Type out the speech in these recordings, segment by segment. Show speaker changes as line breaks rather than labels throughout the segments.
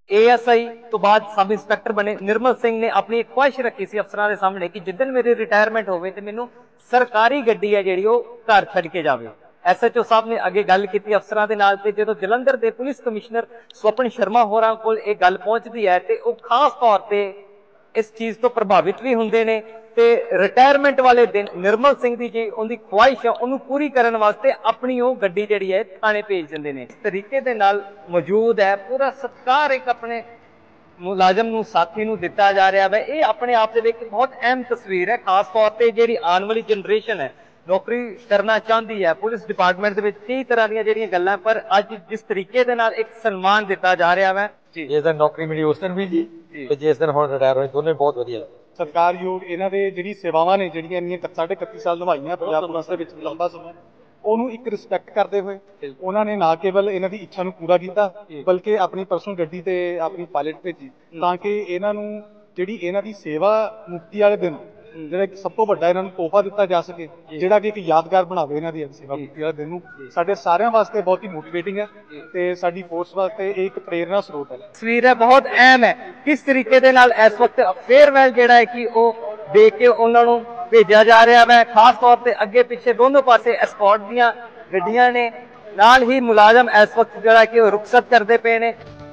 ASI तो बाद sub inspector बने निर्मल सिंह ने अपनी एक ख्वाहिश रखी सी अफसरां दे सामने कि जिद्दन मेरी रिटायरमेंट होवे ते मैनू सरकारी गड्डी है जिहड़ी ओह घर छड्ड के जावे। एसएचओ साहब ने अगे गल कीती अफसरां दे नाल ते जदों जलंधर दे पुलिस कमिश्नर स्वपन शर्मा होरां कोल इह गल पहुंचदी है ते ओह खास तौर ते इस चीज तो प्रभावित भी हुंदे ने ते रिटायरमेंट वाले दिन निर्मल सिंह दी जी उनकी ख्वाहिश है उन्होंने पूरी करने वास्ते अपनी वो गड्डी जिहड़ी है थाने भेज दिंदे ने। इस तरीके दे नाल मौजूद है पूरा सत्कार एक अपने मुलाजम नूं साथी नूं दिता जा रहा है। ये अपने आप दे विच बहुत अहम तस्वीर है, खास तौर पर जिहड़ी आने वाली जनरेशन है नौकरी करना चाहती है पुलिस डिपार्टमेंट दे विच कई तरह दी जिहड़ियां गल्लां पर अज जिस तरीके दे नाल एक सन्मान दिता जा रहा है जी।
जिस दिन नौकरी मिली उस दिन भी जी ते जिस दिन हुण रिटायर होए दोनों बहुत वधिया।
सत्कारयोग इन्हां दे जिहड़ी सेवावां ने जिहड़ियां इन्नियां 31 साल निभाईਆਂ पंजाब पुलिस दे विच लंबा समय ਉਹਨੂੰ ਇੱਕ ਰਿਸਪੈਕਟ ਕਰਦੇ ਹੋਏ ਉਹਨਾਂ ਨੇ ਨਾ ਕੇਵਲ ਇਹਨਾਂ ਦੀ ਇੱਛਾ ਨੂੰ ਪੂਰਾ ਕੀਤਾ ਬਲਕਿ ਆਪਣੀ ਪਰਸਨਲ ਗੱਡੀ ਤੇ ਆਪਣੀ ਪਾਇਲਟ ਭੇਜੀ ਤਾਂ ਕਿ ਇਹਨਾਂ ਨੂੰ ਜਿਹੜੀ ਇਹਨਾਂ ਦੀ ਸੇਵਾ ਮੁਕਤੀ ਵਾਲੇ ਦਿਨ ਜਿਹੜਾ ਸਭ ਤੋਂ ਵੱਡਾ ਇਹਨਾਂ ਨੂੰ ਤੋਹਫਾ ਦਿੱਤਾ ਜਾ ਸਕੇ ਜਿਹੜਾ ਕਿ ਇੱਕ ਯਾਦਗਾਰ ਬਣਾਵੇ ਇਹਨਾਂ ਦੀ ਸੇਵਾ ਮੁਕਤੀ ਵਾਲੇ ਦਿਨ ਨੂੰ ਸਾਡੇ ਸਾਰਿਆਂ ਵਾਸਤੇ ਬਹੁਤ ਹੀ ਮੋਟੀਵੇਟਿੰਗ ਹੈ ਤੇ ਸਾਡੀ ਫੋਰਸ ਵਾਸਤੇ ਇਹ ਇੱਕ ਪ੍ਰੇਰਨਾ ਸਰੋਤ ਹੈ।
ਤਸਵੀਰ ਹੈ ਬਹੁਤ ਅਹਿਮ ਹੈ ਕਿਸ ਤਰੀਕੇ ਦੇ ਨਾਲ ਇਸ ਵਕਤ ਫੇਅਰਵੈਲ ਜਿਹੜਾ ਹੈ ਕਿ ਉਹ ਦੇ ਕੇ ਉਹਨਾਂ ਨੂੰ भेजा जा रहा है। खास तौर पर अगे पिछे दोनों पासे एस्कॉर्ट दियां गड्डियां ने नाल ही मुलाजम इस वक्त जिहड़ा कि रुखसत करते पे ने।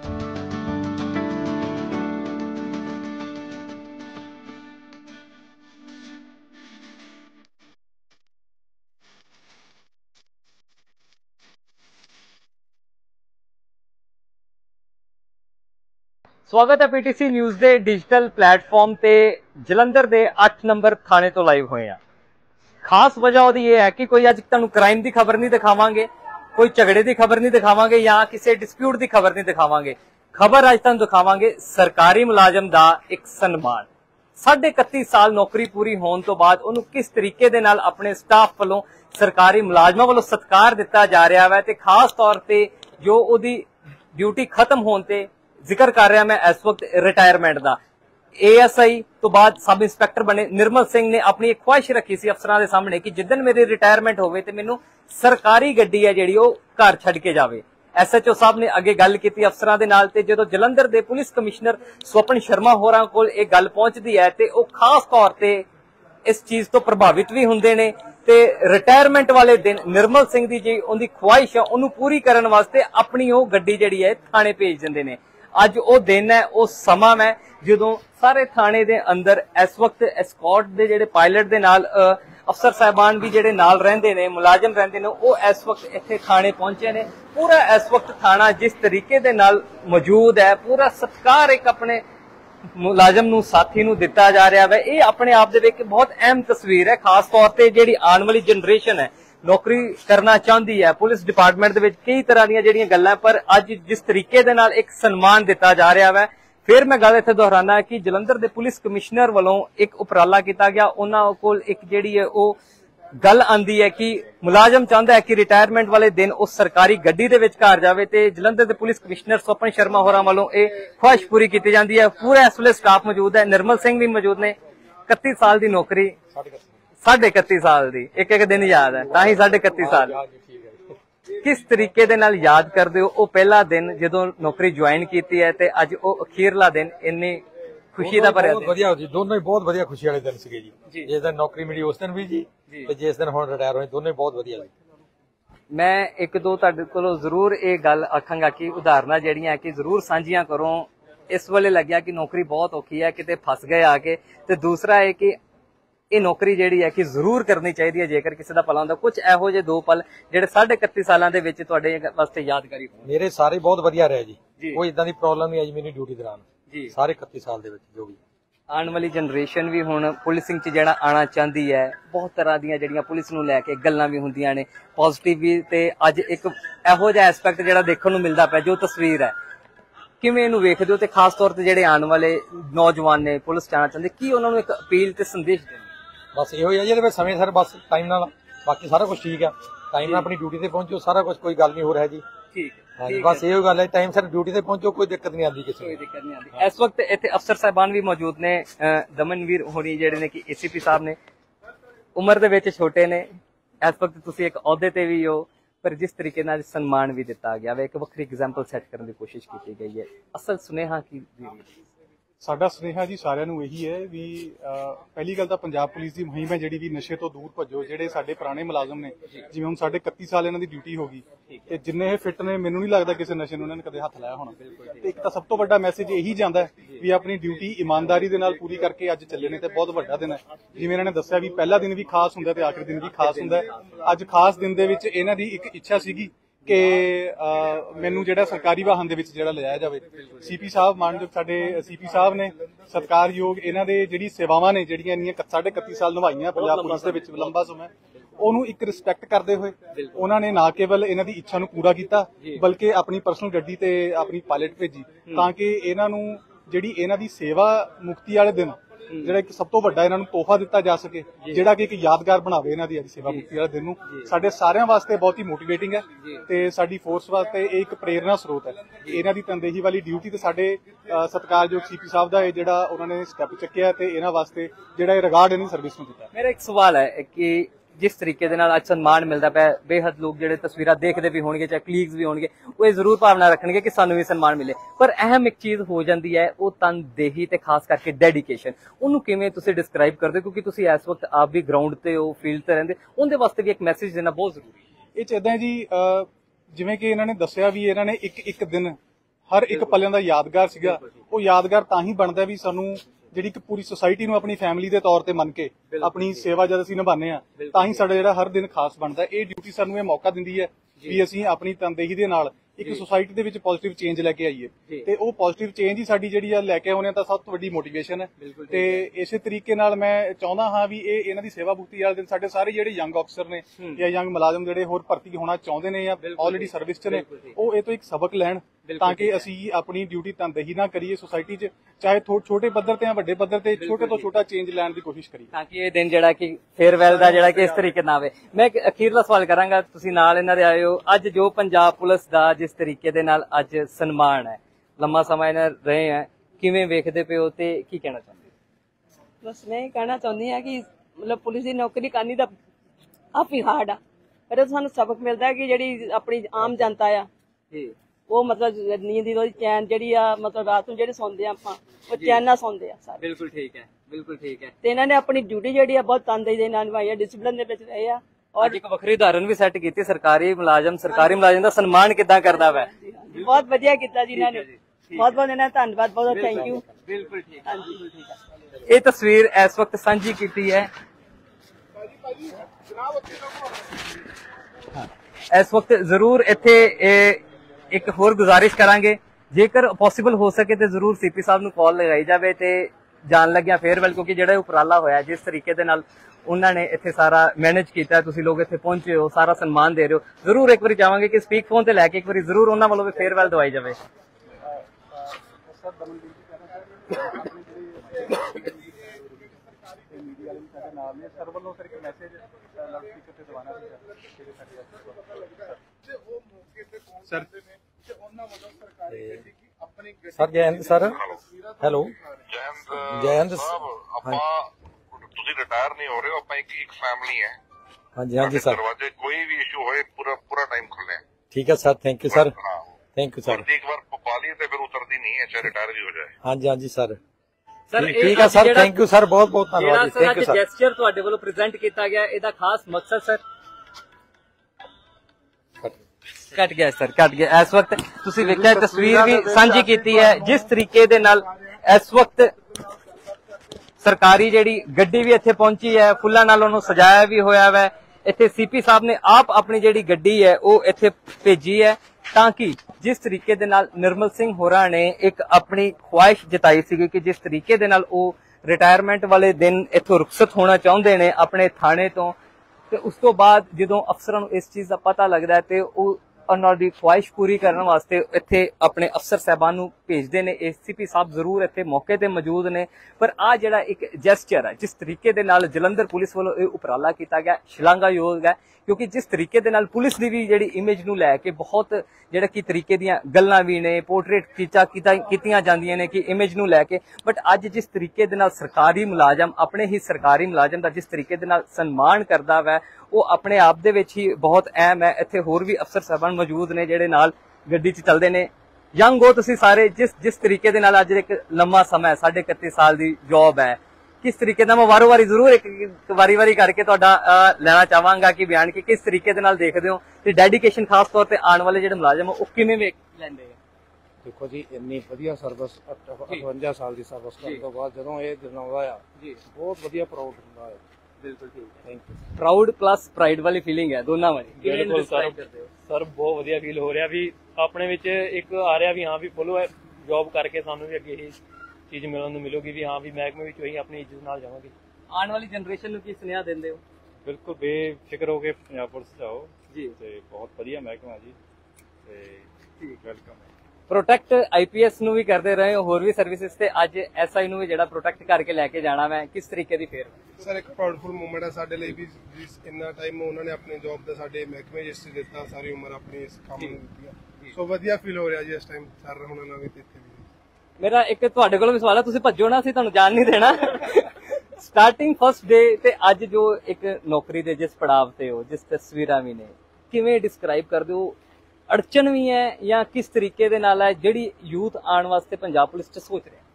स्वागत है पीटीसी न्यूज़ के डिजिटल प्लेटफॉर्म ते जलंधर के 8 नंबर थाने तो लाइव हुए हैं। खास वजह ਉਹਦੀ ਇਹ है कि कोई अज ਤੁਹਾਨੂੰ क्राइम की खबर नहीं दिखावांगे, कोई झगड़े की खबर नहीं दिखावांगे या किसी डिस्प्यूट की खबर नहीं दिखावांगे। खबर अज ਤੁਹਾਨੂੰ दिखावांगे सरकारी मुलाजम का एक सन्मान। 31.5 साल नौकरी पूरी होने तो बाद ਉਹਨੂੰ किस तरीके दे नाल अपने स्टाफ वालों सरकारी मुलाजमां वालों सत्कार दिता जा रहा है ते खास तौर पर जो ਉਹਦੀ ड्यूटी खत्म होने ते जिक्र कर रहा मैं इस वक्त रिटायरमेंट का। एएसआई तो बाद सब इंस्पैक्टर बने निर्मल सिंह ने अपनी एक ख्वाहिश रखी सी अफसरां दे सामने कि जिद्दन मेरी रिटायरमेंट होवे ते मैनू सरकारी गड्डी है जिहड़ी ओह घर छड्ड के जावे। एसएचओ साहब ने अगे गल कीती अफसरां दे नाल ते जदों जलंधर दे पुलिस कमिश्नर स्वपन शर्मा होरां कोल इह गल पहुंचदी है ते ओह खास तौर ते इस चीज तो प्रभावित भी हुंदे ने ते रिटायरमेंट वाले दिन निर्मल सिंह दी जी उनकी ख्वाहिश है उन्होंने पूरी करने वास्ते अपनी ओह गड्डी जिहड़ी है थाने भेज दिंदे ने। अज वो दिन है वो समा है जो सारे थाने दे अंदर इस वक्त एस्कॉर्ट दे जेडे पायलट दे नाल अफसर साहबान भी जेडे नाल रहंदे ने मुलाजम रहंदे ने वो इस वक्त इत्थे थाने पहुंचे ने। पूरा इस वक्त थाना जिस तरीके दे नाल मौजूद है पूरा सत्कार एक अपने मुलाजम नूं साथी नूं दिता जा रहा है। ये अपने आप दे विच बहुत अहम तस्वीर है, खास तौर पर जिहड़ी आने वाली जनरेशन है नौकरी करना चाहती है पुलिस डिपार्टमेंट दे विच कई तरह दी जिहड़ियां गल्लां पर अज जिस तरीके दे नाल एक सन्मान दिता जा रहा है। फिर मैं गल इत्थे दोहराना कि जलंधर दे पुलिस कमिश्नर वालों एक उपराला किया गया, उन्हां कोल एक जिहड़ी है वो गल आंदी है कि मुलाजम चाहता है कि रिटायरमेंट वाले दिन उस सरकारी गड्डी दे विच घर जावे ते जलंधर दे पुलिस कमिश्नर स्वपन शर्मा होरां वालों ये ख्वाहिश पूरी की जाती है। पूरा इस वेले स्टाफ मौजूद है, निर्मल सिंह भी मौजूद ने। 31 साल की नौकरी 31.5 साल दी एक एक दिन याद है तां ही 31.5 साल किस तरीके दे नाल याद करदे हो वो पहला दिन जदों नौकरी ज्वाइन कीती है ते अज वो अखीरला दिन इन्नी खुशी दा भरिया दिन।
वधिया जी, दोनों ही बहुत वधिया खुशी वाले दिन सीगे जी। जिस दिन नौकरी मिली उस दिन भी जी ते जिस दिन हुण रिटायर होए दोनों ही बहुत वधिया लगे।
मैं एक दो तुहाडे कोलों जरूर ये गल आखांगा कि उदाहरणां जिहड़ियां कि जरूर सांझियां करो। इस वेले लग्या कि नौकरी बहुत औखी है, किते फस गए आके, ते दूसरा है कि ये नौकरी जिहड़ी है कि जरूर करनी चाहिए है जेकर किसी का भला होंदा। कुछ इहो जे दो पल जिहड़े 31.5 सालां दे विच तुहाडे वास्ते यादगारी होण।
मेरे सारे बहुत वधिया रहे जी, कोई इदां दी प्रॉब्लम नहीं आई मेरी ड्यूटी दौरान
जी।
सारे 31 साल दे विच जो भी
आने वाली जनरेशन भी हुण पुलिसिंग च जिहड़ा आना चाहती है, बहुत तरह दी जिहड़ियां पुलिस नूं लैके गल्लां भी हुंदियां ने पॉजिटिव भी ते अज एक इहो जिहा एस्पैक्ट जिहड़ा देखण नूं मिलदा पिया जो तस्वीर है किवें इहनूं वेखदे हो ते खास तौर ते जिहड़े आने वाले नौजवान ने पुलिस च आना चाहते की उन्हां नूं एक अपील ते संदेश देना?
बस यो ही है जी समय सर बस टाइम नाल बाकी सारा कुछ ठीक है टाइम नाल अपनी ड्यूटी ते पहुंचो सारा कुछ कोई गल नहीं हो रहा है जी। ठीक हाँ जी, बस यो गल है टाइम सर ड्यूटी ते पहुंचो कोई दिक्कत नहीं आती किसी कोई दिक्कत नहीं आती।
इस वक्त इत्थे अफसर साहबान भी मौजूद ने दमनवीर होनी जिहड़े ने कि एसीपी साहब ने उम्र दे विच छोटे ने इस वक्त तुसीं एक अहुदे ते भी हो पर जिस तरीके नाल सन्मान भी दिता गया वा, एक वक्री एग्जाम्पल सैट करने की कोशिश की गई है, असल सुनेहा की
ਸਾਡਾ ਸੁਨੇਹਾ ਜੀ ਸਾਰਿਆਂ ਨੂੰ ਇਹੀ ਹੈ ਵੀ ਪਹਿਲੀ ਗੱਲ ਤਾਂ ਪੰਜਾਬ ਪੁਲਿਸ ਦੀ ਮੁਹਿੰਮ ਹੈ ਜਿਹੜੀ ਵੀ ਨਸ਼ੇ ਤੋਂ ਦੂਰ ਭੱਜੋ। ਜਿਹੜੇ ਸਾਡੇ ਪੁਰਾਣੇ ਮੁਲਾਜ਼ਮ ਨੇ, ਜਿਵੇਂ ਹੁਣ ਸਾਡੇ 31 ਸਾਲ ਇਹਨਾਂ ਦੀ ਡਿਊਟੀ ਹੋ ਗਈ ਤੇ ਜਿੰਨੇ ਇਹ ਫਿੱਟ ਨੇ, ਮੈਨੂੰ ਨਹੀਂ ਲੱਗਦਾ ਕਿਸੇ ਨਸ਼ੇ ਨੂੰ ਇਹਨਾਂ ਨੇ ਕਦੇ ਹੱਥ ਲਾਇਆ ਹੋਣਾ। ਤੇ ਇੱਕ ਤਾਂ ਸਭ ਤੋਂ ਵੱਡਾ ਮੈਸੇਜ ਇਹੀ ਜਾਂਦਾ ਹੈ ਵੀ ਆਪਣੀ ਡਿਊਟੀ ਇਮਾਨਦਾਰੀ ਦੇ ਨਾਲ ਪੂਰੀ ਕਰਕੇ ਅੱਜ ਚੱਲੇ ਨੇ ਤੇ ਬਹੁਤ ਵੱਡਾ ਦਿਨ ਹੈ। ਜਿਵੇਂ ਇਹਨਾਂ ਨੇ ਦੱਸਿਆ ਵੀ ਪਹਿਲਾ ਦਿਨ ਵੀ ਖਾਸ ਹੁੰਦਾ ਤੇ ਆਖਰੀ ਦਿਨ ਵੀ ਖਾਸ ਹੁੰਦਾ। ਅੱਜ ਖਾਸ ਦਿਨ ਦੇ ਵਿੱਚ ਇਹਨਾਂ ਦੀ ਇੱਕ ਇੱਛਾ ਸੀਗੀ ਕਿ ਮੈਨੂੰ ਜਿਹੜਾ ਸਰਕਾਰੀ ਵਾਹਨ ਦੇ ਵਿੱਚ ਜਿਹੜਾ ਲਿਜਾਇਆ ਜਾਵੇ। ਸੀਪੀ ਸਾਹਿਬ, ਮਾਨਯੋਗ ਸਾਡੇ ਸੀਪੀ ਸਾਹਿਬ ਨੇ, ਸਤਿਕਾਰਯੋਗ, ਇਹਨਾਂ ਦੇ ਜਿਹੜੀ ਸੇਵਾਵਾਂ ਨੇ ਜਿਹੜੀਆਂ ਇੰਨੀਆਂ 31.5 ਸਾਲ ਨਿਭਾਈਆਂ ਪੰਜਾਬ ਪੁਲਿਸ ਦੇ ਵਿੱਚ ਲੰਬਾ ਸਮਾਂ, ਉਹਨੂੰ ਇੱਕ ਰਿਸਪੈਕਟ ਕਰਦੇ ਹੋਏ ਉਹਨਾਂ ਨੇ ਨਾ ਕੇਵਲ ਇਹਨਾਂ ਦੀ ਇੱਛਾ ਨੂੰ ਪੂਰਾ ਕੀਤਾ ਬਲਕਿ ਆਪਣੀ ਪਰਸਨਲ ਗੱਡੀ ਤੇ ਆਪਣੀ ਪਾਇਲਟ ਭੇਜੀ ਤਾਂ ਕਿ ਇਹਨਾਂ ਨੂੰ ਜਿਹੜੀ ਇਹਨਾਂ ਦੀ ਸੇਵਾ ਮੁਕਤੀ ਵਾਲੇ ਦਿਨ ਜਿਹੜਾ ਇੱਕ ਸਭ ਤੋਂ ਵੱਡਾ ਇਹਨਾਂ ਨੂੰ ਤੋਹਫਾ ਦਿੱਤਾ ਜਾ ਸਕੇ, ਜਿਹੜਾ ਕਿ ਇੱਕ ਯਾਦਗਾਰ ਬਣਾਵੇ ਇਹਨਾਂ ਦੀ ਅੱਜ ਸੇਵਾ ਮੁਕਤੀ ਵਾਲੇ ਦਿਨ ਨੂੰ। ਸਾਡੇ ਸਾਰਿਆਂ ਵਾਸਤੇ ਬਹੁਤ ਹੀ ਮੋਟੀਵੇਟਿੰਗ ਹੈ ਤੇ ਸਾਡੀ ਫੋਰਸ ਵਾਸਤੇ ਇਹ ਇੱਕ ਪ੍ਰੇਰਨਾ ਸਰੋਤ ਹੈ। ਇਹਨਾਂ ਦੀ ਤਨਦੇਹੀ ਵਾਲੀ ਡਿਊਟੀ ਤੇ ਸਾਡੇ ਸਤਿਕਾਰਯੋਗ ਸੀਪੀ ਸਾਹਿਬ ਦਾ ਇਹ ਜਿਹੜਾ ਉਹਨਾਂ ਨੇ ਸਟੈਪ ਚੱਕਿਆ ਤੇ ਇਹਨਾਂ ਵਾਸਤੇ ਜਿਹੜਾ ਇਹ ਰਿਗਾਰਡ ਇਹਨਾਂ ਸਰਵਿਸ ਨੂੰ ਦਿੱਤਾ।
मेरा एक सवाल है कि जिस तरीके दे नाल अज सन्मान मिलता पाया, बेहद लोग जिहड़े तस्वीरां देखदे भी होणगे, चाहे कलीग्स भी होणगे, वो जरूर भावना रखणगे कि सानू भी सन्मान मिले। पर अहम एक चीज हो जाती है, वो तनदेही ते खास करके डेडिकेशन। उन्होंने किवें तुसीं डिस्क्राइब करदे, क्योंकि तुसीं इस वक्त आप भी ग्राउंड ते हो, फील्ड ते रहिंदे, उनदे वास्ते भी एक मैसेज देना बहुत जरूरी है।
ਇਹ ਚ ਇਦਾਂ ਜੀ, ਜਿਵੇਂ ਕਿ ਇਹਨਾਂ ਨੇ ਦੱਸਿਆ ਵੀ ਇਹਨਾਂ ਨੇ ਇੱਕ ਦਿਨ ਹਰ ਇੱਕ ਪਲਿਆਂ ਦਾ ਯਾਦਗਾਰ ਸੀਗਾ। ਉਹ ਯਾਦਗਾਰ ਤਾਂ ਹੀ ਬਣਦਾ ਵੀ ਸਾਨੂੰ ਜਿਹੜੀ ਇੱਕ ਪੂਰੀ ਸੁਸਾਇਟੀ ਨੂੰ ਆਪਣੀ ਫੈਮਿਲੀ ਦੇ ਤੌਰ ਤੇ ਮੰਨ ਕੇ ਆਪਣੀ ਸੇਵਾ ਜਦ ਅਸੀਂ ਨਿਭਾਉਂਦੇ ਆ ਤਾਂ ਹੀ ਸਾਡਾ ਜਿਹੜਾ ਹਰ ਦਿਨ ਖਾਸ ਬਣਦਾ। ਇਹ ਡਿਊਟੀ ਸਾਨੂੰ ਇਹ ਮੌਕਾ ਦਿੰਦੀ ਹੈ ਵੀ ਅਸੀਂ ਆਪਣੀ ਤਨਦੇਹੀ ਦੇ ਨਾਲ ਇੱਕ ਸੁਸਾਇਟੀ ਦੇ ਵਿੱਚ ਪੋਜ਼ਿਟਿਵ ਚੇਂਜ ਲੈ ਕੇ ਆਈਏ ਤੇ ਉਹ ਪੋਜ਼ਿਟਿਵ ਚੇਂਜ ਹੀ ਸਾਡੀ ਜਿਹੜੀ ਆ ਲੈ ਕੇ ਆਉਣੇ ਤਾਂ ਸਭ ਤੋਂ ਵੱਡੀ ਮੋਟੀਵੇਸ਼ਨ ਹੈ। ਤੇ ਇਸੇ ਤਰੀਕੇ ਨਾਲ ਮੈਂ ਚਾਹੁੰਦਾ ਹਾਂ ਵੀ ਇਹ ਇਹਨਾਂ ਦੀ ਸੇਵਾ ਮੁਕਤੀ ਵਾਲੇ ਦਿਨ ਸਾਡੇ ਸਾਰੇ ਜਿਹੜੇ ਯੰਗ ਅਫਸਰ ਨੇ ਜਾਂ ਯੰਗ ਮੁਲਾਜ਼ਮ ਜਿਹੜੇ ਹੋਰ ਭਰਤੀ ਹੋਣਾ ਚਾਹੁੰਦੇ ਨੇ ਜਾਂ ਆਲਰੇਡੀ ਸਰਵਿਸ 'ਚ ਨੇ, ਉਹ ਇਹ ਤੋਂ ਇੱਕ ਸਬਕ ਲੈਣ ਤਾਂ ਕਿ ਅਸੀਂ ਆਪਣੀ ਡਿਊਟੀ ਤਨਦੇਹੀ ਨਾਲ ਕਰੀਏ ਸੁਸਾਇਟੀ 'ਚ, ਚਾਹੇ ਛੋਟੇ ਪੱਧਰ ਤੇ ਜਾਂ ਵੱਡੇ ਪੱਧਰ ਤੇ ਛੋਟੇ ਤੋਂ ਛੋਟਾ ਚੇਂਜ ਲੈਣ ਦੀ ਕੋਸ਼ਿਸ਼ ਕਰੀਏ
ਤਾਂ ਕਿ ਇਹ ਦਿਨ ਜਿਹੜਾ ਕਿ ਫੇਅਰਵੈਲ ਦਾ ਜਿਹੜਾ ਕਿ ਇਸ ਤਰੀਕੇ ਨਾਲ ਆਵੇ। ਮੈਂ ਇੱਕ ਅਖੀਰਲਾ ਸਵਾਲ ਕਰਾਂਗਾ, ਤੁਸੀਂ ਨਾਲ ਇਹਨਾਂ ਦੇ ਆਏ ਹੋ ਅੱਜ, ਜੋ ਪੰਜਾਬ ਪੁਲਿਸ ਦਾ ਜਿਸ ਤਰੀਕੇ ਦੇ ਨਾਲ ਅੱਜ ਸਨਮਾਨ ਹੈ, ਲੰਮਾ ਸਮਾਂ ਇਹਨਾਂ ਰਹੇ ਹੈ, ਕਿਵੇਂ ਵੇਖਦੇ ਪਏ ਹੋ ਤੇ ਕੀ ਕਹਿਣਾ ਚਾਹੁੰਦੇ ਹੋ?
बस मैं कहना चाहती हाँ कि मतलब पुलिस की नौकरी करनी तो काफी हार्ड आ, पर सानू सबक मिलता है कि जी अपनी आम जनता आ वो मतलब नींद की चैन जी मतलब रात में जो सौंदे वो चैन ना सौंदे सारे।
बिल्कुल ठीक है, बिल्कुल ठीक है।
ते इन्होंने अपनी ड्यूटी जी बहुत तनदेही दे नाल निभाई है, डिसिपलिन दे विच रहे आ।
और एक वक्री उदाहरण भी सैट की, सरकारी मुलाजम का सन्मान किद्दां करदा वा,
बहुत वधिया कीता जी इन्होंने, बहुत बहुत इन्हां दा धन्नवाद, बहुत थैंक यू।
बिल्कुल ठीक है, बिल्कुल ठीक है। ये तस्वीर इस वक्त सांझी की है, इस वक्त जरूर इत्थे एक होर गुजारिश करांगे, जेकर पॉसिबल हो सके तो जरूर सीपी साहब नूं कॉल लगाई जाए तो जान लग्या फेयरवैल, क्योंकि जिहड़ा उपराला होया जिस तरीके दे नाल उन्होंने इत्थे सारा मैनेज किया, तुसीं लोग इत्थे पहुंचे हो, सारा सन्मान दे रहे हो, जरूर एक बार चाहांगे कि स्पीक फोन ते लैके एक बार जरूर उन्हां वालों भी फेयरवैल दवाई जाए।
ਸਰ ਜੈ ਹਿੰਦ ਸਰ, ਹੈਲੋ ਜੈ ਹਿੰਦ।
ਤੁਸੀਂ ਰਿਟਾਇਰ ਨਹੀਂ ਹੋ ਰਹੇ ਹੋ, ਆਪਾਂ ਇੱਕ ਫੈਮਿਲੀ ਹੈ।
ਹਾਂਜੀ ਹਾਂਜੀ ਸਰ,
ਦਰਵਾਜ਼ੇ ਕੋਈ ਵੀ ਇਸ਼ੂ ਹੋਏ ਪੂਰਾ ਟਾਈਮ ਖੁੱਲੇ ਹੈ।
ਠੀਕ ਹੈ sir, thank you sir, thank you sir.
ਇੱਕ ਵਾਰ ਪਾ ਲਈ ਤੇ ਫਿਰ ਉਤਰਦੀ ਨਹੀਂ ਹੈ, ਚਾਹੇ ਰਿਟਾਇਰ ਵੀ ਹੋ ਜਾਏ।
ਹਾਂਜੀ ਹਾਂਜੀ ਸਰ,
ਸਰ
ਠੀਕ ਹੈ ਸਰ, ਥੈਂਕ ਯੂ ਸਰ, ਬਹੁਤ ਬਹੁਤ ਧੰਨਵਾਦ, ਥੈਂਕ ਯੂ ਸਰ।
ਜੈਸਚਰ ਤੁਹਾਡੇ ਵੱਲੋਂ ਪ੍ਰੈਜ਼ੈਂਟ ਕੀਤਾ ਗਿਆ, ਇਹਦਾ ਖਾਸ ਮਕਸਦ ਸਰ कट गया सर, कट गया। इस वक्त तुसी वेखिया तस्वीर भी सांझी कीती है, जिस तरीके दे नाल इस वक्त सरकारी जेड़ी गड्डी भी इत्थे पहुंची है, फुल्लां नाल ओनू सजाया भी होया है। इत्थे सीपी साहब ने आप अपनी जेड़ी गड्डी है वो इत्थे भेजी है ताकि जिस तरीके दे नाल निर्मल सिंह होरां ने एक अपनी ख्वाहिश जताई सी कि जिस तरीके दे नाल वो रिटायरमेंट वाले दिन इत्थों रुखसत होना चाहुंदे ने अपने थाने तो, ते उस तो बाद जदों अफसरां नूं इस चीज दा पता लगदा है ते वो ਉਹਨਾਂ ਦੀ ਖੁਆਇਸ਼ ਪੂਰੀ ਕਰਨ ਵਾਸਤੇ ਇੱਥੇ ਆਪਣੇ ਅਫਸਰ ਸਾਹਿਬਾਨ ਨੂੰ ਭੇਜਦੇ ਨੇ। ਏਸੀਪੀ ਸਾਹਿਬ ਜ਼ਰੂਰ ਇੱਥੇ ਮੌਕੇ ਤੇ ਮੌਜੂਦ ਨੇ, ਪਰ ਆ ਜਿਹੜਾ ਇੱਕ ਜੈਸਚਰ ਹੈ, ਜਿਸ ਤਰੀਕੇ ਦੇ ਨਾਲ ਜਲੰਧਰ ਪੁਲਿਸ ਵੱਲੋਂ ਇਹ ਉਪਰਾਲਾ ਕੀਤਾ ਗਿਆ, ਸ਼ਲਾਘਾਯੋਗ ਹੈ, ਕਿਉਂਕਿ ਜਿਸ ਤਰੀਕੇ ਦੇ ਨਾਲ ਪੁਲਿਸ ਦੀ ਵੀ ਜਿਹੜੀ ਇਮੇਜ ਨੂੰ ਲੈ ਕੇ ਬਹੁਤ ਜਿਹੜਾ ਕਿ ਤਰੀਕੇ ਦੀਆਂ ਗੱਲਾਂ ਵੀ ਨੇ, ਪੋਰਟਰੇਟ ਕੀਤੀਆਂ ਜਾਂਦੀਆਂ ਨੇ ਕਿ ਇਮੇਜ ਨੂੰ ਲੈ ਕੇ, ਬਟ ਅੱਜ ਜਿਸ ਤਰੀਕੇ ਦੇ ਨਾਲ ਸਰਕਾਰੀ ਮੁਲਾਜ਼ਮ ਆਪਣੇ ਹੀ ਸਰਕਾਰੀ ਮੁਲਾਜ਼ਮ ਦਾ ਜਿਸ ਤਰੀਕੇ ਦੇ ਨਾਲ ਸਨਮਾਨ ਕਰਦਾ ਵੈ, ਉਹ ਆਪਣੇ ਆਪ ਦੇ ਵਿੱਚ ਹੀ ਬਹੁਤ ਅਹਿਮ ਹੈ। ਇੱਥੇ ਹੋਰ ਵੀ ਅਫਸਰ ਸਾਹਿਬਾਨ ਮੌਜੂਦ ਨੇ ਜਿਹੜੇ ਨਾਲ ਗੱਡੀ 'ਚ ਚੱਲਦੇ ਨੇ। ਯੰਗ ਹੋ ਤੁਸੀਂ ਸਾਰੇ, ਜਿਸ ਤਰੀਕੇ ਦੇ ਨਾਲ ਅੱਜ ਇੱਕ ਲੰਮਾ ਸਮਾਂ 31 ਸਾਲ ਦੀ ਜੌਬ ਹੈ, ਕਿਸ ਤਰੀਕੇ ਦਾ ਮੈਂ ਵਾਰੀ ਜ਼ਰੂਰ ਇੱਕ ਵਾਰੀ ਕਰਕੇ ਤੁਹਾਡਾ ਲੈਣਾ ਚਾਹਾਂਗਾ ਕਿ ਬਿਆਨ ਕਿ ਕਿਸ ਤਰੀਕੇ ਦੇ ਨਾਲ ਦੇਖਦੇ ਹੋ ਤੇ ਡੈਡੀਕੇਸ਼ਨ ਖਾਸ ਤੌਰ ਤੇ ਆਉਣ ਵਾਲੇ ਜਿਹੜੇ ਮੁਲਾਜ਼ਮ ਉਹ ਕਿਵੇਂ ਵੇਖ ਲੈਂਦੇ ਆ?
ਦੇਖੋ ਜੀ, ਇੰਨੀ ਵਧੀਆ ਸਰਵਿਸ 58 ਸਾਲ ਦੀ ਸਰਵਿਸ ਕਰਨ ਤੋਂ ਬਾਅਦ ਜਦੋਂ ਇਹ ਦਿਨ ਆਉਂਦਾ ਆ ਜੀ, ਬਹੁਤ ਵਧੀਆ ਪ੍ਰਾਊਡ ਹੁੰਦਾ ਹੈ।
ਬਿਲਕੁਲ ਠੀਕ,
thank you.
Proud plus pride ਵਾਲੀ ਫੀਲਿੰਗ ਹੈ ਦੋਨਾਂ ਵਾਲੀ।
ਬਿਲਕੁਲ ਸਰ ਬਹੁਤ ਵਧੀਆ ਫੀਲ ਹੋ ਰਿਹਾ ਵੀ ਆਪਣੇ ਵਿੱਚ ਇੱਕ ਆ ਰਿਹਾ ਵੀ ਹਾਂ ਵੀ ਫੁੱਲ ਜੌਬ ਕਰਕੇ ਸਾਨੂੰ ਵੀ ਅੱਗੇ ਇਹ ਚੀਜ਼ ਮਿਲਣ ਨੂੰ ਮਿਲੂਗੀ ਵੀ ਹਾਂ ਵੀ ਮਹਿਕਮੇ ਵਿੱਚ ਅਸੀਂ ਆਪਣੀ ਇੱਜ਼ਤ ਨਾਲ ਜਾਵਾਂਗੇ।
ਆਉਣ ਵਾਲੀ ਜਨਰੇਸ਼ਨ ਨੂੰ ਕੀ ਸੁਨੇਹਾ ਦਿੰਦੇ ਹੋ?
ਬਿਲਕੁਲ ਬੇਫਿਕਰ ਹੋ ਕੇ ਪੰਜਾਬ ਪੁਲਿਸ ਜਾਓ
ਜੀ,
ਤੇ ਬਹੁਤ ਵਧੀਆ ਮਹਿਕਮਾ ਜੀ ਤੇ
ਠੀਕ,
ਵੈਲਕਮ।
ਪ੍ਰੋਟੈਕਟ ਆਈਪੀਐਸ ਨੂੰ ਵੀ ਕਰਦੇ ਰਹੇ ਹੋ, ਹੋਰ ਵੀ ਸਰਵਿਸਿਜ਼ ਤੇ ਅੱਜ ਐਸਆਈ ਨੂੰ ਵੀ ਜਿਹੜਾ ਪ੍ਰੋਟੈਕਟ ਕਰਕੇ ਲੈ ਕੇ ਜਾਣਾ ਮੈਂ, ਕਿਸ ਤਰੀਕੇ ਦੀ ਫੇਰ?
ਸਰ ਇੱਕ ਪ੍ਰਾਊਡਫੁਲ ਮੂਮੈਂਟ ਹੈ ਸਾਡੇ ਲਈ ਵੀ, ਇੰਨਾ ਟਾਈਮ ਉਹਨਾਂ ਨੇ ਆਪਣੀ ਜੌਬ ਦਾ ਸਾਡੇ ਮਹਿਕਮੇ ਜਿਸ ਦਿੱਤਾ, ਸਾਰੀ ਉਮਰ ਆਪਣੀ ਇਸ ਕੰਮ ਨੂੰ ਦਿੱਤੀ। ਸੋ ਵਧੀਆ ਫੀਲ ਹੋ ਰਿਹਾ ਜੀ ਇਸ ਟਾਈਮ ਸਰ ਹੁਣ ਨਾਲ ਵੀ ਇੱਥੇ ਵੀ।
ਮੇਰਾ ਇੱਕ ਤੁਹਾਡੇ ਕੋਲ ਵੀ ਸਵਾਲ ਹੈ, ਤੁਸੀਂ ਭੱਜੋ ਨਾ, ਅਸੀਂ ਤੁਹਾਨੂੰ ਜਾਣ ਨਹੀਂ ਦੇਣਾ। ਸਟਾਰਟਿੰਗ ਫਸਟ ਡੇ ਤੇ ਅੱਜ ਜੋ ਇੱਕ ਨੌਕਰੀ ਦੇ ਜਿਸ ਪੜਾਵ ਤੇ ਹੋ, ਜਿਸ ਤਸਵੀਰਾਂ ਵੀ ਨੇ, ਕਿਵੇਂ ਡਿਸਕ੍ਰਾਈਬ ਕਰਦੇ ਹੋ? ਅੜਚਨ ਵੀ ਹੈ ਜਾਂ ਕਿਸ ਤਰੀਕੇ ਦੇ ਨਾਲ ਹੈ ਜਿਹੜੀ ਯੂਥ ਆਉਣ ਵਾਸਤੇ ਪੰਜਾਬ ਪੁਲਿਸ 'ਚ ਸੋਚ ਰਿਹਾ?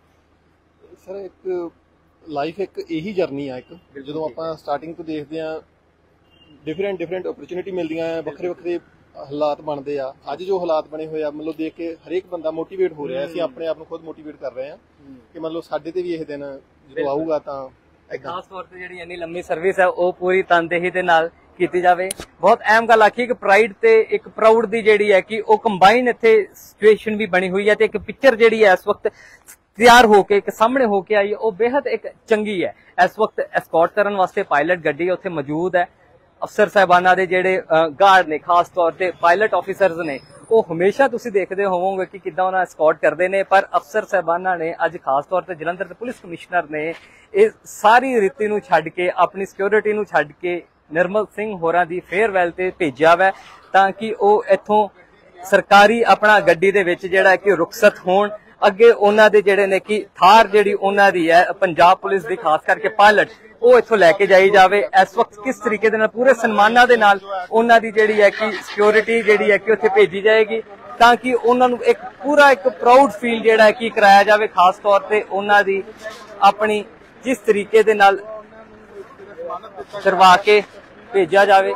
ਸਰ ਇੱਕ ਲਾਈਫ ਇੱਕ ਇਹੀ ਜਰਨੀ ਆ, ਇੱਕ ਜਦੋਂ ਆਪਾਂ ਸਟਾਰਟਿੰਗ ਤੋਂ ਦੇਖਦੇ ਆ ਡਿਫਰੈਂਟ ਓਪਰਚੁਨਿਟੀ ਮਿਲਦੀਆਂ ਆ, ਵੱਖਰੇ ਹਾਲਾਤ ਬਣਦੇ ਆ। ਅੱਜ ਜੋ ਹਾਲਾਤ ਬਣੇ ਹੋਏ ਆ ਮਤਲਬ ਦੇਖ ਕੇ ਹਰੇਕ ਬੰਦਾ ਮੋਟੀਵੇਟ ਹੋ ਰਿਹਾ। ਅਸੀਂ ਆਪਣੇ ਆਪ ਨੂੰ ਖੁਦ ਮੋਟੀਵੇਟ ਕਰ ਰਹੇ ਆ ਕਿ ਮਤਲਬ ਸਾਡੇ ਤੇ ਵੀ ਇਹ ਦਿਨ ਜਦੋਂ ਆਊਗਾ ਤਾਂ
ਖਾਸ ਤੌਰ ਤੇ ਜਿਹੜੀ ਇੰਨੀ ਲੰਮੀ ਸਰਵਿਸ ਹੈ ਉਹ ਪੂਰੀ ਤਨਦੇਹੀ ਦੇ ਨਾਲ ਕੀਤੀ ਜਾਵੇ। ਬਹੁਤ ਅਹਿਮ ਗੱਲ ਆਖੀ ਕਿ ਪ੍ਰਾਈਡ ਤੇ ਇੱਕ ਪ੍ਰਾਊਡ ਦੀ ਜਿਹੜੀ ਹੈ ਕਿ ਉਹ ਕੰਬਾਈਨ ਇੱਥੇ ਸਿਚੁਏਸ਼ਨ ਵੀ ਬਣੀ ਹੋਈ ਹੈ ਤੇ ਇੱਕ ਪਿਕਚਰ ਜਿਹੜੀ ਹੈ ਇਸ ਵਕਤ ਤਿਆਰ ਹੋ ਕੇ ਇੱਕ ਸਾਹਮਣੇ ਹੋ ਕੇ ਆਈ, ਉਹ ਬੇहद ਇੱਕ ਚੰਗੀ ਹੈ। ਇਸ ਵਕਤ ਐਸਕॉर्ट ਕਰਨ ਵਾਸਤੇ ਪਾਇਲਟ ਗੱਡੀ ਉੱਥੇ ਮੌਜੂਦ ਹੈ। ਅਫਸਰ ਸਾਹਿਬਾਨਾਂ ਦੇ ਜਿਹੜੇ ਗਾਰਡ ਨੇ, ਖਾਸ ਤੌਰ ਤੇ ਪਾਇਲਟ ਆਫੀਸਰਸ ਨੇ, ਉਹ ਹਮੇਸ਼ਾ ਤੁਸੀਂ ਦੇਖਦੇ ਹੋਵੋਗੇ ਕਿ ਕਿੱਦਾਂ ਉਹਨਾਂ ਐਸਕॉर्ट ਕਰਦੇ ਨੇ, ਪਰ ਅਫਸਰ ਸਾਹਿਬਾਨਾਂ ਨੇ ਅੱਜ ਖਾਸ ਤੌਰ ਤੇ ਜਲੰਧਰ ਦੇ ਪੁਲਿਸ ਕਮਿਸ਼ਨਰ ਨੇ ਇਹ ਸਾਰੀ ਰੀਤੀ ਨੂੰ ਛੱਡ ਕੇ, ਆਪਣੀ ਸਿਕਿਉਰਿਟੀ ਨੂੰ ਛੱਡ ਕੇ ਨਿਰਮਲ ਸਿੰਘ ਹੋਰਾਂ ਦੀ ਫੇਅਰਵੈਲ ਤੇ ਭੇਜਿਆ ਵਾ ਤਾਂ ਕਿ ਉਹ ਇੱਥੋਂ ਸਰਕਾਰੀ ਆਪਣਾ ਗੱਡੀ ਦੇ ਵਿੱਚ ਜਿਹੜਾ ਕਿ ਰੁਖਸਤ ਹੋਣ। ਅੱਗੇ ਉਹਨਾਂ ਦੇ ਜਿਹੜੇ ਨੇ ਕਿ ਥਾਰ ਜਿਹੜੀ ਉਹਨਾਂ ਦੀ ਹੈ ਪੰਜਾਬ ਪੁਲਿਸ ਦੀ, ਖਾਸ ਕਰਕੇ ਪਾਇਲਟ, ਉਹ ਇੱਥੋਂ ਲੈ ਕੇ ਜਾਈ ਜਾਵੇ। ਇਸ ਵਕਤ ਕਿਸ ਤਰੀਕੇ ਦੇ ਨਾਲ ਪੂਰੇ ਸਨਮਾਨਾਂ ਦੇ ਨਾਲ ਉਹਨਾਂ ਦੀ ਜਿਹੜੀ ਹੈ ਕਿ ਸਿਕਿਉਰਿਟੀ ਜਿਹੜੀ ਹੈ ਕਿ ਉੱਥੇ ਭੇਜੀ ਜਾਏਗੀ ਤਾਂ ਕਿ ਉਹਨਾਂ ਨੂੰ ਇੱਕ ਪੂਰਾ ਇੱਕ ਪ੍ਰਾਊਡ ਫੀਲ ਜਿਹੜਾ ਹੈ ਕਿ ਕਰਾਇਆ ਜਾਵੇ। ਖਾਸ ਤੌਰ ਤੇ ਉਹਨਾਂ ਦੀ ਆਪਣੀ ਜਿਸ ਤਰੀਕੇ ਦੇ ਨਾਲ ਕਰਵਾ ਕੇ ਭੇਜਿਆ ਜਾਵੇ।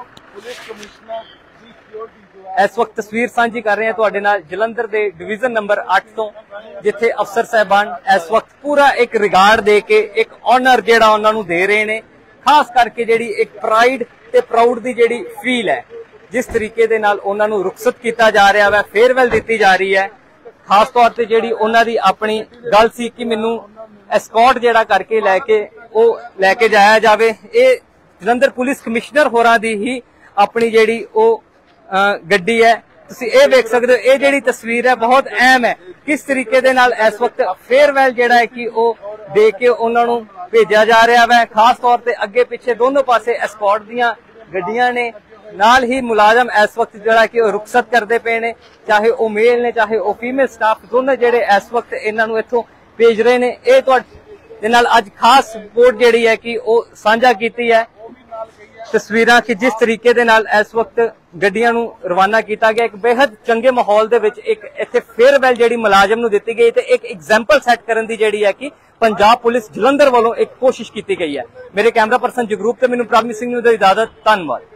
ਇਸ ਵਕਤ ਤਸਵੀਰ ਸਾਂਝੀ ਕਰ ਰਹੇ ਹਾਂ ਤੁਹਾਡੇ ਨਾਲ ਜਲੰਧਰ ਦੇ ਡਿਵੀਜ਼ਨ ਨੰਬਰ 8 ਤੋਂ, ਜਿੱਥੇ ਅਫਸਰ ਸਾਹਿਬਾਨ ਇਸ ਵਕਤ ਪੂਰਾ ਇੱਕ ਰਿਗਾਰਡ ਦੇ ਕੇ ਇੱਕ ਆਨਰ ਜਿਹੜਾ ਉਹਨਾਂ ਨੂੰ ਦੇ ਰਹੇ ਨੇ। ਖਾਸ ਕਰਕੇ ਜਿਹੜੀ ਇੱਕ ਪ੍ਰਾਈਡ ਤੇ ਪ੍ਰਾਊਡ ਦੀ ਜਿਹੜੀ ਫੀਲ ਹੈ, ਜਿਸ ਤਰੀਕੇ ਦੇ ਨਾਲ ਉਹਨਾਂ ਨੂੰ ਰੁਖਸਤ ਕੀਤਾ ਜਾ ਰਿਹਾ ਹੈ, ਫੇਅਰਵੈਲ ਦਿੱਤੀ ਜਾ ਰਹੀ ਹੈ। ਖਾਸ ਤੌਰ ਤੇ ਜਿਹੜੀ ਉਹਨਾਂ ਦੀ ਆਪਣੀ ਗੱਲ ਸੀ ਕਿ ਮੈਨੂੰ ਐਸਕॉर्ट ਜਿਹੜਾ ਕਰਕੇ ਲੈ ਕੇ ਜਾਇਆ ਜਾਵੇ, ਇਹ ਜਲੰਧਰ ਪੁਲਿਸ ਕਮਿਸ਼ਨਰ ਹੋਰਾਂ ਦੀ ਹੀ ਆਪਣੀ ਜਿਹੜੀ ਉਹ ਗੱਡੀ ਹੈ। ਤੁਸੀਂ ਇਹ ਵੇਖ ਸਕਦੇ ਹੋ, ਇਹ ਜਿਹੜੀ ਤਸਵੀਰ ਹੈ ਬਹੁਤ ਅਹਿਮ ਹੈ, ਕਿਸ ਤਰੀਕੇ ਦੇ ਨਾਲ ਇਸ ਵਕਤ ਫੇਅਰਵੈਲ ਜਿਹੜਾ ਹੈ ਕਿ ਉਹ ਦੇ ਕੇ ਉਹਨਾਂ ਨੂੰ ਭੇਜਿਆ ਜਾ ਰਿਹਾ ਹੈ। ਖਾਸ ਤੌਰ ਤੇ ਅੱਗੇ ਪਿੱਛੇ ਦੋਨੋਂ ਪਾਸੇ ਐਸਕॉर्ट ਦੀਆਂ ਗੱਡੀਆਂ ਨੇ, ਨਾਲ ਹੀ ਮੁਲਾਜ਼ਮ ਇਸ ਵਕਤ ਜਿਹੜਾ ਕਿ ਉਹ ਰੁਖਸਤ ਕਰਦੇ ਪਏ ਨੇ, ਚਾਹੇ ਉਹ ਮੇਲ ਨੇ ਚਾਹੇ ਉਹ ਫੀਮੇਲ ਸਟਾਫ, ਦੋਨੋਂ ਜਿਹੜੇ ਇਸ ਵਕਤ ਇਹਨਾਂ ਨੂੰ ਇੱਥੋਂ ਭੇਜ ਰਹੇ ਨੇ। ਇਹ ਤੁਹਾਡੇ ਨਾਲ ਅੱਜ ਖਾਸ ਰਿਪੋਰਟ ਜਿਹੜੀ ਹੈ ਕਿ ਉਹ ਸਾਂਝਾ ਕੀਤੀ ਹੈ ਤਸਵੀਰਾਂ ਕਿ ਜਿਸ ਤਰੀਕੇ ਦੇ ਨਾਲ ਇਸ ਵਕਤ ਗੱਡੀਆਂ ਨੂੰ ਰਵਾਨਾ ਕੀਤਾ ਗਿਆ। ਇੱਕ ਬੇहद ਚੰਗੇ ਮਾਹੌਲ ਦੇ ਵਿੱਚ ਇੱਕ ਇੱਥੇ ਫੇਅਰਵੈਲ ਜਿਹੜੀ ਮੁਲਾਜ਼ਮ ਨੂੰ ਦਿੱਤੀ ਗਈ ਤੇ ਇੱਕ ਐਗਜ਼ਾਮਪਲ ਸੈੱਟ ਕਰਨ ਦੀ ਜਿਹੜੀ ਹੈ ਕਿ ਪੰਜਾਬ ਪੁਲਿਸ ਜਲੰਧਰ ਵੱਲੋਂ ਇੱਕ ਕੋਸ਼ਿਸ਼ ਕੀਤੀ ਗਈ ਹੈ। ਮੇਰੇ ਕੈਮਰਾ ਪਰਸਨ ਜਗਰੂਪ ਤੇ ਮੈਨੂੰ ਪ੍ਰਾਮਿਸ ਸਿੰਘ ਨੂੰ ਇਜਾਜ਼ਤ। ਧੰਨਵਾਦ।